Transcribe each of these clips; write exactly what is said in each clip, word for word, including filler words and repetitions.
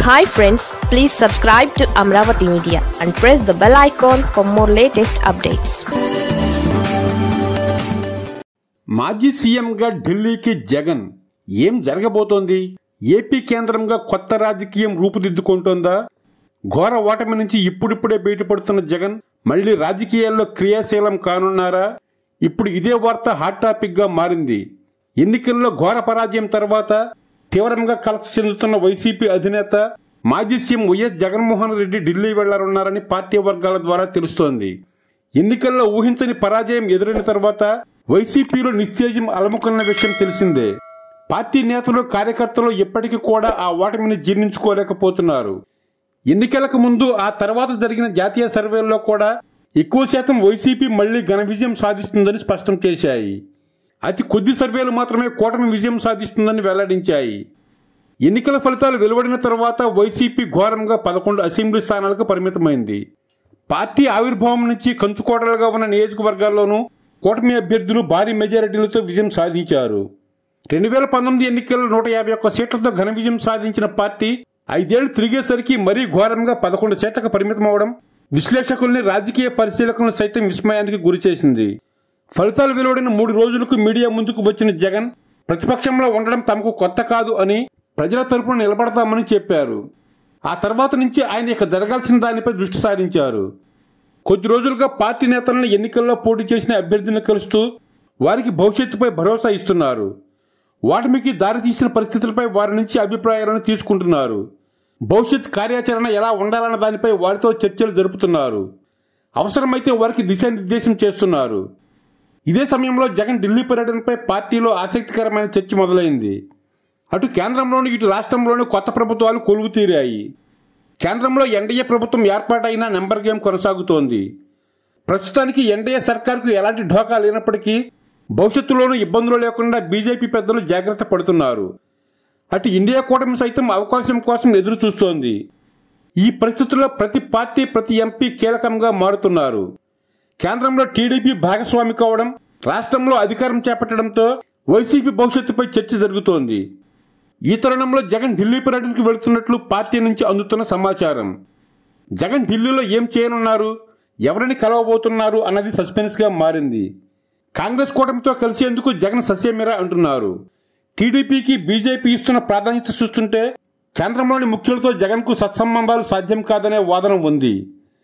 Hi friends, please subscribe to Amravati Media and press the bell icon for more latest updates. మాజీ సీఎంగా ఢిల్లీకి జగన్ ఏం జరగబోతోంది? AP కేంద్రంగా కొత్త రాజకీయం రూపుదిద్దుకుంటోందా? ఘోర ఓటమి నుంచి ఇప్పుడిప్పుడే బయటపడుతున్న జగన్ మళ్లీ రాజకీయాల్లో క్రియాశీలం కానున్నారా? ఇప్పుడు ఇదే వార్త హాట్ టాపిక్ గా మారింది. ఎన్నికల్లో ఘోర పరాజయం తర్వాత తీవ్రంగా కలస చెందుతున్న వైసీపీ అధినేత మాజీ సీఎం వైఎస్ జగన్మోహన్ రెడ్డి ఢిల్లీ వెళ్లారన్నారని పార్టీ వర్గాల ద్వారా తెలుస్తోంది. ఎన్నికల్లో ఊహించని పరాజయం ఎదురైన తర్వాత వైసీపీలో నిస్తేజం అలముకున్న విషయం తెలిసిందే. పార్టీ నేతలు కార్యకర్తలు ఇప్పటికీ కూడా ఆ ఓటమిని జీర్ణించుకోలేకపోతున్నారు. ఎన్నికలకు ముందు ఆ తర్వాత జరిగిన జాతీయ సర్వేల్లో కూడా ఎక్కువ శాతం వైసీపీ మళ్లీ ఘన విజయం సాధిస్తుందని స్పష్టం చేశాయి. అతి కొద్ది సర్వేలు మాత్రమే కూటమి విజయం సాధిస్తుందని వెల్లడించాయి. ఎన్నికల ఫలితాలు వెలువడిన తర్వాత వైసీపీ ఘోరంగా పదకొండు అసెంబ్లీ స్థానాలకు పరిమితమైంది. పార్టీ ఆవిర్భావం నుంచి కంచుకోటలుగా ఉన్న నియోజకవర్గాల్లోనూ కూటమి అభ్యర్థులు భారీ మెజారిటీలతో విజయం సాధించారు. రెండు వేల పంతొమ్మిది ఎన్నికల్లో నూట యాభై ఒక్క సీట్లతో ఘన విజయం సాధించిన పార్టీ ఐదేళ్లు తిరిగేసరికి మరీ ఘోరంగా పదకొండు సీట్లకు పరిమితమవడం విశ్లేషకుల్ని, రాజకీయ పరిశీలకులను సైతం విస్మయానికి గురిచేసింది. ఫలితాలు వెలువడిన మూడు రోజులకు మీడియా ముందుకు వచ్చిన జగన్ ప్రతిపక్షంలో ఉండడం తమకు కొత్త కాదు అని, ప్రజల తరపున నిలబడతామని చెప్పారు. ఆ తర్వాత నుంచి ఆయన ఇక జరగాల్సిన దానిపై దృష్టి సారించారు. కొద్ది రోజులుగా పార్టీ నేతలను ఎన్నికల్లో పోటీ చేసిన అభ్యర్థులను కలుస్తూ వారికి భవిష్యత్తుపై భరోసా ఇస్తున్నారు. ఓటమికి దారితీసిన పరిస్థితులపై వారి నుంచి అభిప్రాయాలను తీసుకుంటున్నారు. భవిష్యత్ కార్యాచరణ ఎలా ఉండాలన్న దానిపై వారితో చర్చలు జరుపుతున్నారు. అవసరమైతే వారికి దిశానిర్దేశం చేస్తున్నారు. ఇదే సమయంలో జగన్ ఢిల్లీ పర్యటనపై పార్టీలో ఆసక్తికరమైన చర్చ మొదలైంది. అటు కేంద్రంలోని ఇటు రాష్ట్రంలోని కొత్త ప్రభుత్వాలు కొలువు తీరాయి. కేంద్రంలో ఎన్డీఏ ప్రభుత్వం ఏర్పాటైనా నెంబర్ గేమ్ కొనసాగుతోంది. ప్రస్తుతానికి ఎన్డీఏ సర్కార్కు ఎలాంటి ఢోకా లేనప్పటికీ భవిష్యత్తులోనూ ఇబ్బందులు లేకుండా బీజేపీ పెద్దలు జాగ్రత్త పడుతున్నారు. అటు ఇండియా కూటమి సైతం అవకాశం కోసం ఎదురు చూస్తోంది. ఈ పరిస్థితుల్లో ప్రతి పార్టీ, ప్రతి ఎంపీ కీలకంగా మారుతున్నారు. కేంద్రంలో టీడీపీ భాగస్వామి కావడం, రాష్ట్రంలో అధికారం చేపట్టడంతో వైసీపీ భవిష్యత్తుపై చర్చ జరుగుతోంది. ఈ తరుణంలో జగన్ ఢిల్లీ పర్యటనకు వెళుతున్నట్లు పార్టీ నుంచి అందుతున్న సమాచారం. జగన్ ఢిల్లీలో ఏం చేయనున్నారు, ఎవరిని కలవబోతున్నారు అన్నది సస్పెన్స్ గా మారింది. కాంగ్రెస్ కూటమితో కలిసేందుకు జగన్ సస్యమిరా అంటున్నారు. టీడీపీకి బీజేపీ ఇస్తున్న ప్రాధాన్యత చూస్తుంటే కేంద్రంలోని ముఖ్యులతో జగన్ కు సత్సంబంధాలు సాధ్యం కాదనే వాదన ఉంది.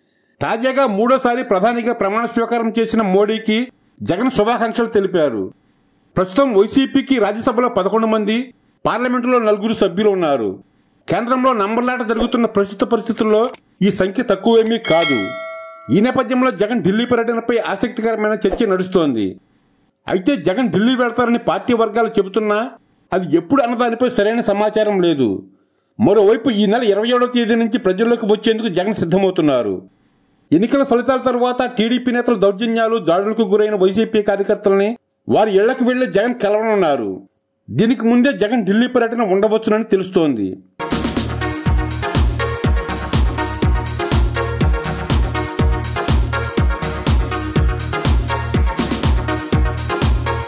తాజాగా మూడోసారి ప్రధానిగా ప్రమాణ స్వీకారం చేసిన మోడీకి జగన్ శుభాకాంక్షలు తెలిపారు. ప్రస్తుతం వైసీపీకి రాజ్యసభలో పదకొండు మంది, పార్లమెంటులో నలుగురు సభ్యులు ఉన్నారు. కేంద్రంలో నంబర్లాట జరుగుతున్న ప్రస్తుత పరిస్థితుల్లో ఈ సంఖ్య తక్కువేమీ కాదు. ఈ నేపథ్యంలో జగన్ ఢిల్లీ పర్యటనపై ఆసక్తికరమైన చర్చ నడుస్తోంది. అయితే జగన్ ఢిల్లీ వెళ్తారని పార్టీ వర్గాలు చెబుతున్నా అది ఎప్పుడు అన్నదానిపై సరైన సమాచారం లేదు. మరోవైపు ఈ నెల ఇరవై ఏడవ తేదీ నుంచి ప్రజల్లోకి వచ్చేందుకు జగన్ సిద్ధమవుతున్నారు. ఎన్నికల ఫలితాల తర్వాత టీడీపీ నేతల దౌర్జన్యాలు, దాడులకు గురైన వైసీపీ కార్యకర్తలని వారి ఇళ్లకు వెళ్లి జగన్ కలవనున్నారు. దీనికి ముందే జగన్ ఢిల్లీ పర్యటన ఉండవచ్చునని తెలుస్తోంది.